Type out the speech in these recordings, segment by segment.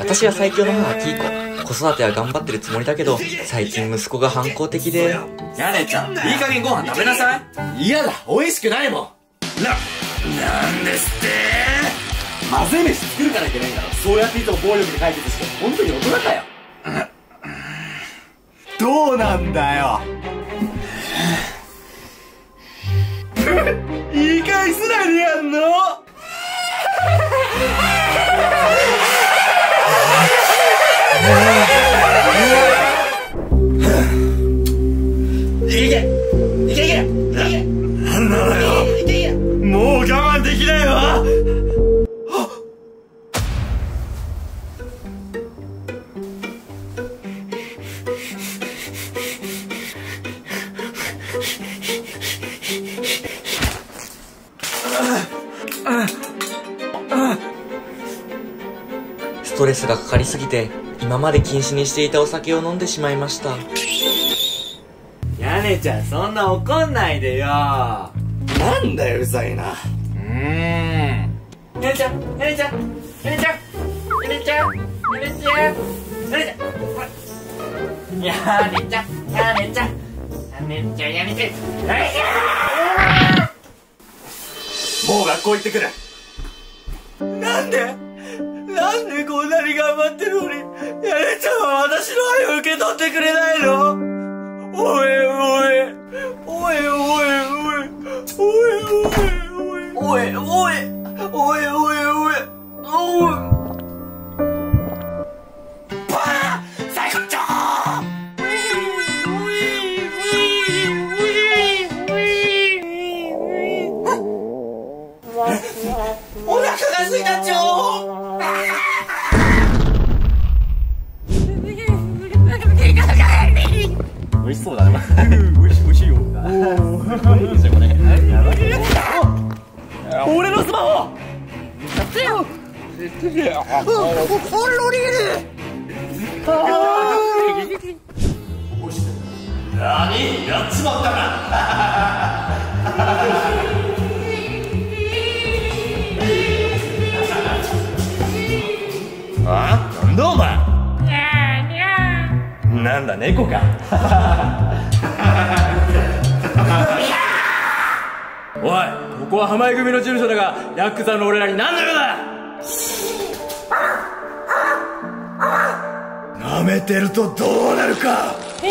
私は最強の母キイコ。子育ては頑張ってるつもりだけど、最近息子が反抗的で。 やねちゃん、いい加減ご飯食べなさい。 嫌だ、美味しくないもん。 なんですって。 混ぜ飯作るからいけないんだろ。そうやっていつも暴力で解決して本当に大人かよ。どうなんだよ。言い返すなにやんの。いけいけいけいけ。なんなのよ。もう我慢できないわ。 ストレスがかかりすぎて、今まで禁止にしていたお酒を飲んでしまいました。 やねちゃん、そんな怒んないでよ。なんだよ、うざいな。やねちゃん、やねちゃん、やねちゃん、やねちゃん、やねちゃん、やねちゃん、やねちゃん、やねちゃん、やねちゃん、やねちゃん、やねちゃん。もう学校行ってくる。なんでこんなに頑張ってるのに、やねちゃんは私の愛を受け取ってくれないの。おいおいおいおいおいおいおいおいおいおいおいおいおいおい。バー最高潮。お腹が空いたちょ。美味しそうだね。美味しいよ。いいですよこれ。俺のスマホ。やってよ。ホロリール。何やっちまったな。あ？なんだお前。なんだ猫か。おい、ここは浜井組の事務所だが、ヤクザの俺らに何の用だ。なめてるとどうなるか。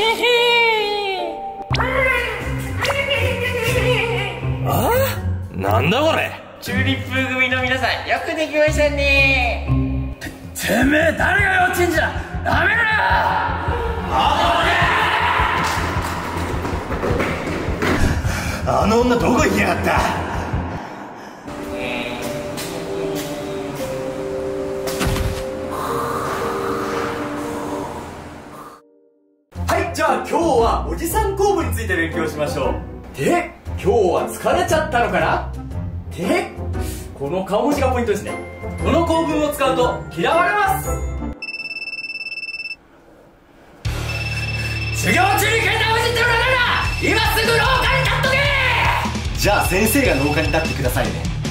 あ？なんだこれ。 チューリップ組の皆さん、よくできましたね。 てめえ誰が幼稚園児だ。ダメだよ。あの女どこ行きやがった。はい、じゃあ今日はおじさん公務について勉強しましょう。で、今日は疲れちゃったのかな。で、この顔文字がポイントですね。この構文を使うと嫌われます。授業中に携帯をいじってるのは誰だ。今すぐ廊下に立っとけ。じゃあ先生が廊下に立ってくださいね。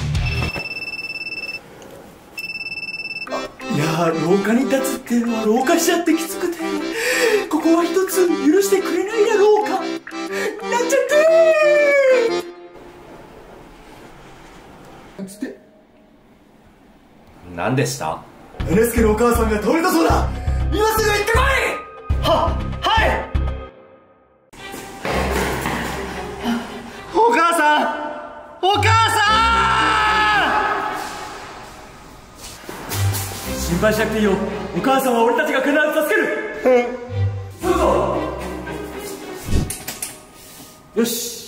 いやー、廊下に立つっていうのは廊下しちゃってきつくて、ここは一つ許してくれないだろうか。なっちゃってつって。何でした？エネスケのお母さんが倒れたそうだ。今すぐ行ってこい。はい。お母さん、お母さん。心配しなくていいよ。お母さんは俺たちが必ず助ける。そうぞ。よし。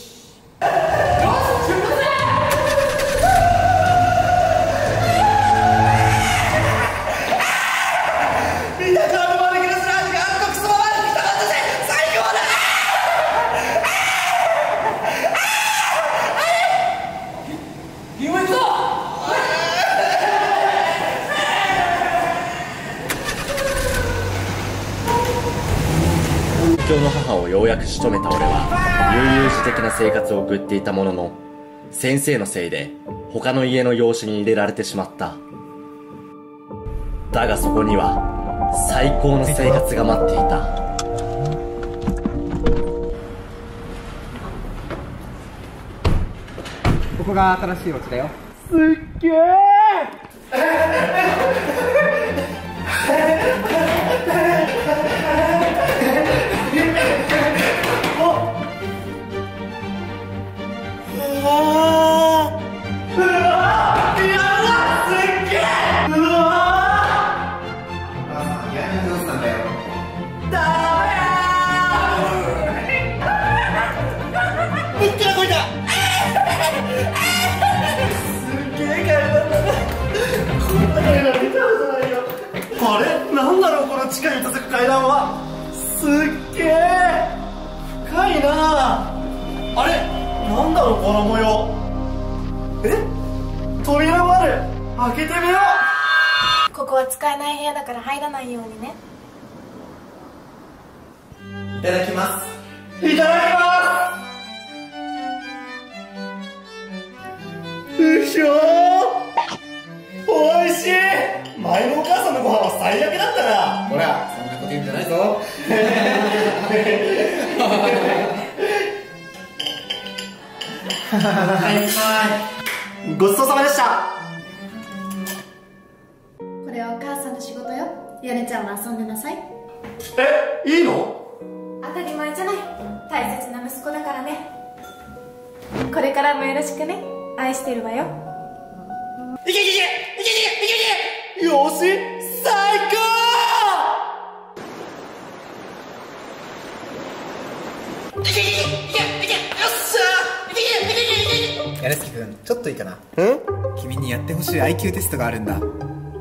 東京の母をようやく仕留めた俺は悠々自適な生活を送っていたものの、先生のせいで他の家の養子に入れられてしまった。 だがそこには最高の生活が待っていた。 ここが新しいお家だよ。 すっげえあれなんだろうこの地下に続く階段は。すっげえ深いなあ。あれなんだろうこの模様。扉もある。開けてみよう。 ここは使えない部屋だから入らないようにね。 いただきます。いただきますうひょーおいしい。前のお母さんのご飯は最悪だったな。 ほら、そんなこと言うんじゃないぞ。 ごちそうさまでした。 これはお母さんの仕事よ。ヨネちゃんは遊んでなさい。 いいの？ 当たり前じゃない。大切な息子だからね。これからもよろしくね。愛してるわよ。 いけいけいけいけいけいけよし最高。 やるすきくん、ちょっといいかな。君にやってほしい IQ テストがあるんだ。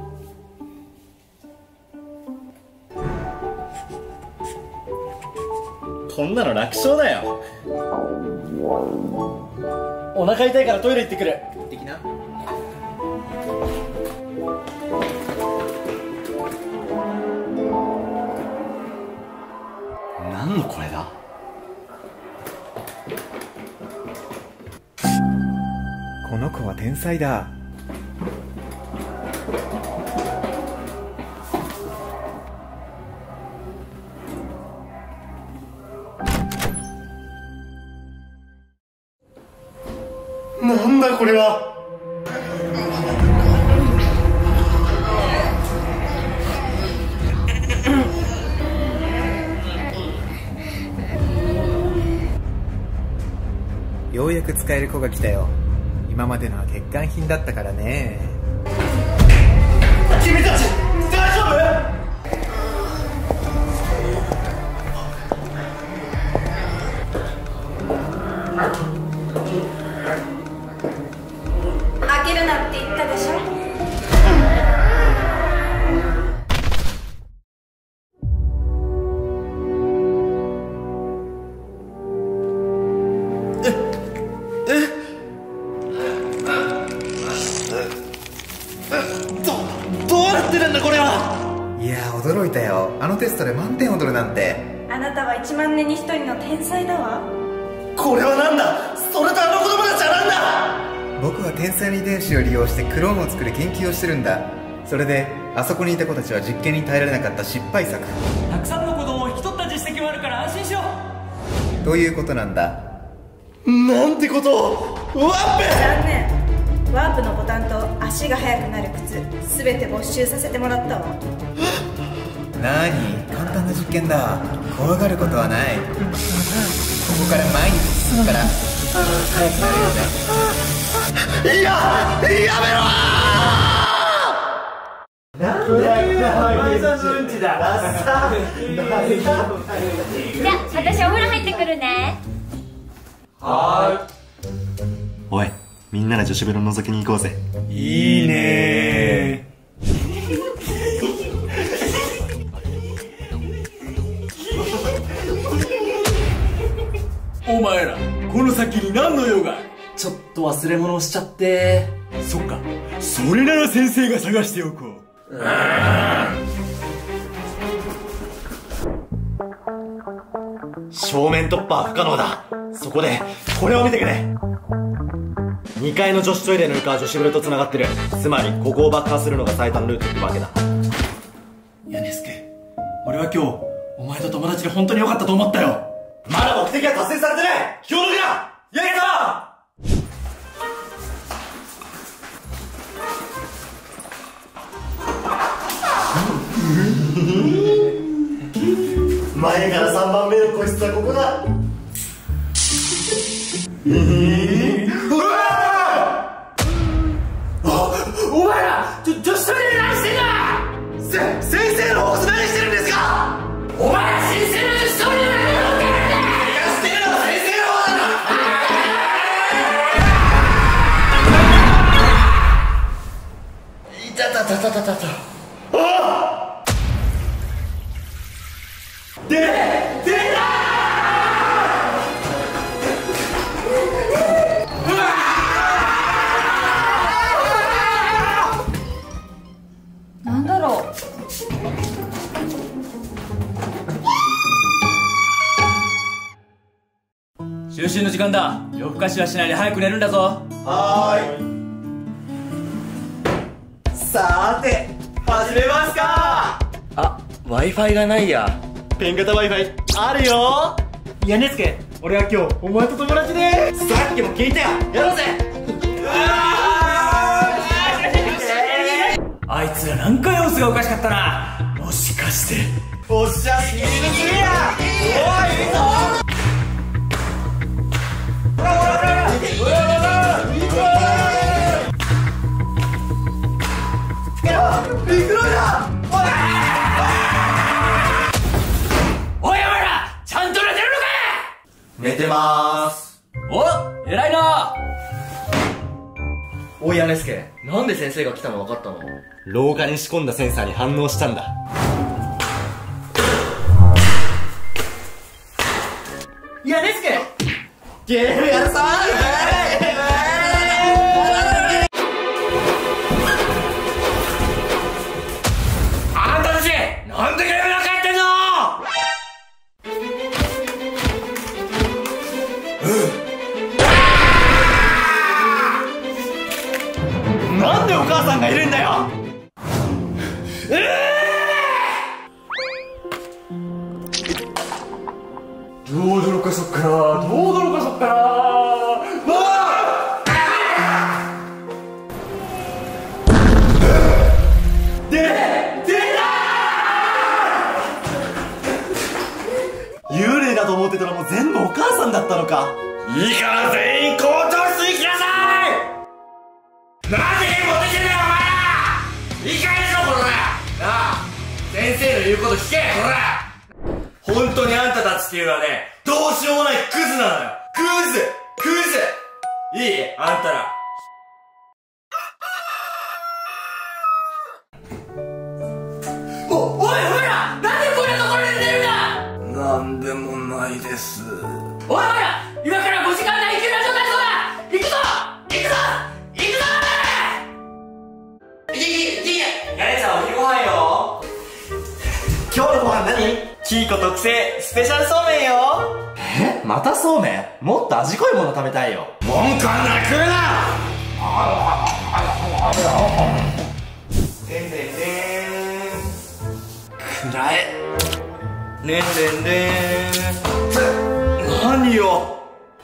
こんなの楽勝だよ。お腹痛いからトイレ行ってくる。 行ってきな。 何の声だ？ この子は天才だ。 なんだこれは。 ようやく使える子が来たよ。今までのは欠陥品だったからね。 君たち大丈夫？ 開けるなって言ったでしょ。 どうなってるんだこれは。 いやー驚いたよ。あのテストで満点を取るなんて。 あなたは1万年に1人の天才だわ。 これはなんだ。それとあの子供たちはなんだ。 僕は天才の遺伝子を利用してクローンを作る研究をしてるんだ。それであそこにいた子たちは実験に耐えられなかった失敗作。 たくさんの子供を引き取った実績もあるから安心しよう。 ということなんだ。 なんてことを。ワッペ。 残念。ワープのボタンと足が速くなる靴全て没収させてもらったわ。 なに簡単な実験だ。怖がることはない。ここから前に進むから速くなるよね。 やめろー。なんだお前さんのうんちだ。 じゃあ私お風呂入ってくるね。 おいみんなで女子ベロ覗きに行こうぜ。 いいねお前らこの先に何の用が。 ちょっと忘れ物をしちゃって。 そっか、それなら先生が探しておこう。 正面突破は不可能だ。そこでこれを見てくれ。 2階の女子トイレの床は女子風呂と繋がってる。つまりここを爆破するのが最短ルートってわけだ。 ヤネスケ、俺は今日お前と友達で本当に良かったと思ったよ。 まだ目的は達成されてない。気を抜くな。やけた前から3番目の個室はここだ。うわあ、お前ら女子トイレで何してんだ。先生の方こそ何してるんですか。お前ら先生の女子トイレで何してるんだ。いや、してるのは先生の方だろ。いたたたたたたた。あっ出た。 なんだろう。 就寝の時間だ。夜更かしはしないで早く寝るんだぞ。 はーい。さーて始めますか。 あ、Wi-Fi がないや。 ペン型 Wi-Fi あるよ。 ヤネスケ、俺は今日お前と友達で。 さっきも聞いたよ。やろうぜ。 あいつらなんか様子がおかしかったな。もしかして。 おっしゃスピードするや。おい、いいぞ。ほらほらほら。ビッグロイだ。 おい、お前らちゃんと寝てるのか。 寝てまーす。 お、偉いな。 おい、ヤネスケ、なんで先生が来たの分かったの？ 廊下に仕込んだセンサーに反応したんだ。 ヤネスケ、 ゲームやるぞ。 あんたたちなんでゲームなんかやってんの。 なんでお母さんがいるんだよ。どう驚かそっかな。どう驚かそっかな。幽霊だと思ってたらもう全部お母さんだったのか。 いいから全員高等室に来なさい。なんでゲーム持ってきてんだよお前ら。いい加減にしろこら。なあ、先生の言うこと聞けこら。本当にあんたたちっていうのはね、どうしようもないクズなのよ。クズいいあんたら。おいら、なんでこんなところで寝るんだ。 なんでもないです。 おいら、今から5時間耐久な状態そうだ。行くぞやれちゃんお昼ご飯よ。 今日のご飯何？キーコ特製スペシャルそうめんよ。またそうめん？もっと味濃いもの食べたいよ。 文句あんなら食うな。 暗え。ねんねんねん。何よ。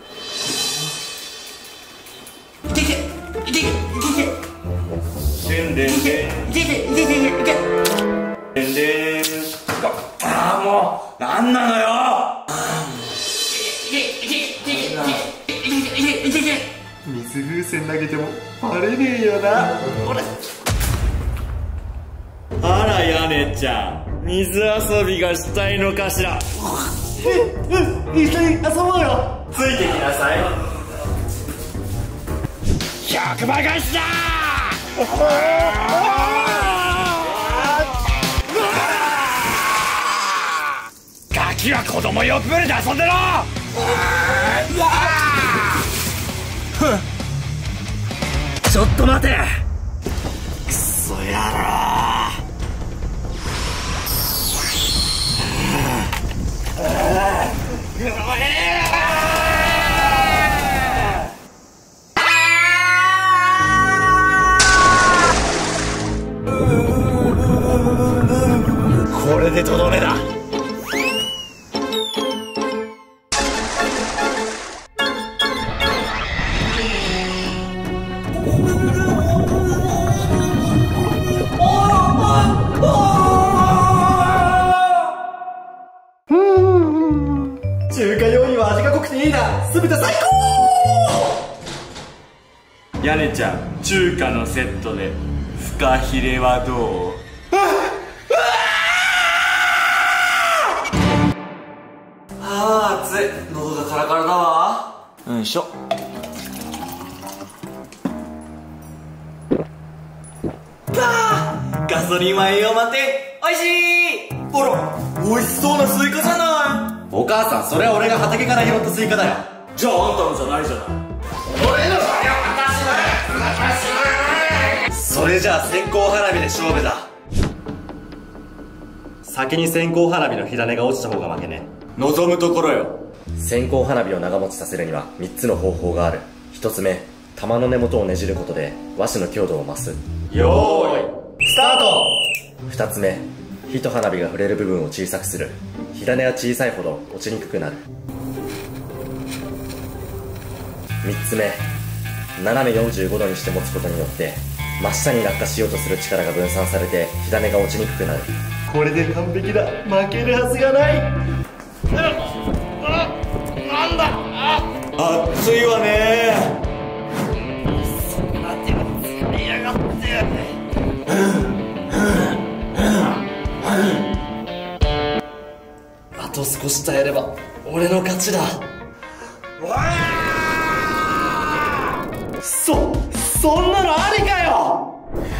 いけいけいけいけいけ。 でんでんでん。 いけいけいけいけいけ。 でんでん。ああもうなんなのよ。 水風船投げてもバレねえよな。 あらやねちゃん、水遊びがしたいのかしら。 一緒に遊ぼうよ。ついてきなさい。 100倍返しだ。ガキは子供よくぶれで遊んでろ。ちょっと待て。クソ野郎。 屋根ちゃん、中華のセットでフカヒレはどう？ あー、暑い。喉がカラカラだわ。よいしょ。 ガソリンは栄養満点、おいしい。あら、美味しそうなスイカじゃない。 お母さん、それは俺が畑から拾ったスイカだよ。 じゃああんたのじゃないじゃない。 俺のだよ、私。それじゃあ線香花火で勝負だ。先に線香花火の火種が落ちた方が負けね。 望むところよ。 線香花火を長持ちさせるには3つの方法がある。1つ目、玉の根元をねじることで和紙の強度を増す。 よーいスタート。 2つ目、火と花火が触れる部分を小さくする。火種が小さいほど落ちにくくなる。3つ目、斜め45度にして持つことによって真下に落下しようとする力が分散されて火種が落ちにくくなる。 これで完璧だ。負けるはずがない。 なんだ、熱いわね。 あと少し耐えれば俺の勝ちだ。そんなのありかよ。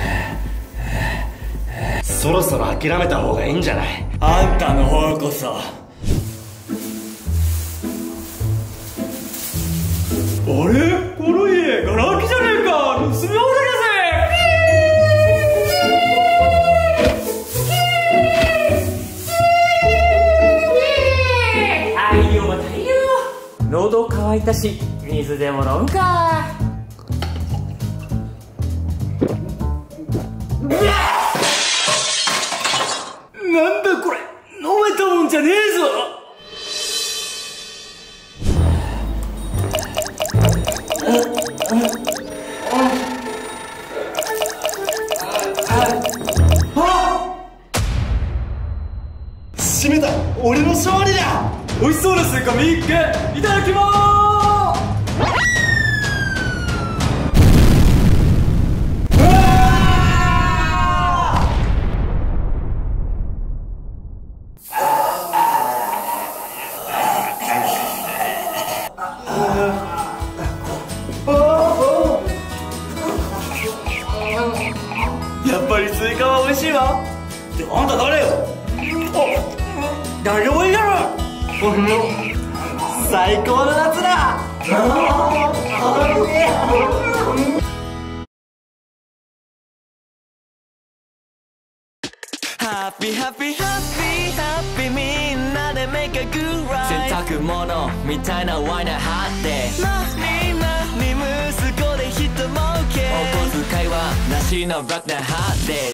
そろそろ諦めた方がいいんじゃない？ あんたの方こそ。あれ、この家ガラ空きじゃねえか。盗み放題だぜ。 太陽は太陽。喉乾いたし水でも飲むか。 なんだこれ、飲めたもんじゃねえぞ。 締めた。俺の勝利だ。 美味しそうなスイカ見っけ。いただきまーす。やっぱりスイカは美味しいわ。ってあんた誰よ。誰でもいいだろ。最高の夏だ。 ハッピーハッピーハッピーハッピーみんなでメイクグッライ洗濯物みたいなワイナー張って息子で一儲けお小遣いはなしのバックなハッて